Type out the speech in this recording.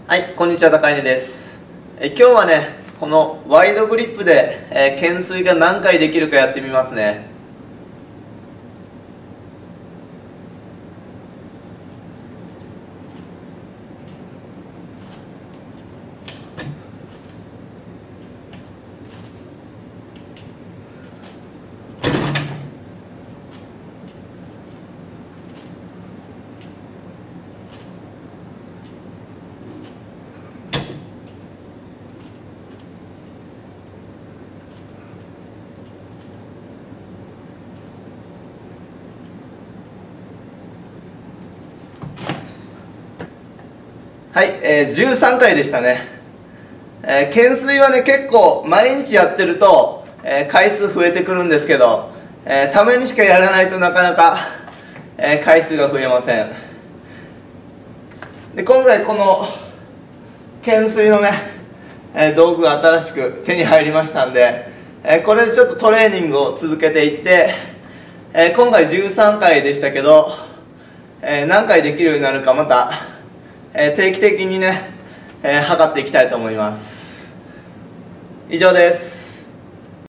はい、こんにちは、高稲です。今日はね、このワイドグリップで、懸垂が何回できるかやってみますね。はい、13回でしたね。懸垂はね、結構毎日やってると、回数増えてくるんですけど、たまにしかやらないとなかなか、回数が増えません。で、今回この懸垂のね、道具が新しく手に入りましたんで、これでちょっとトレーニングを続けていって、今回13回でしたけど、何回できるようになるかまた定期的にね、測っていきたいと思います。以上です。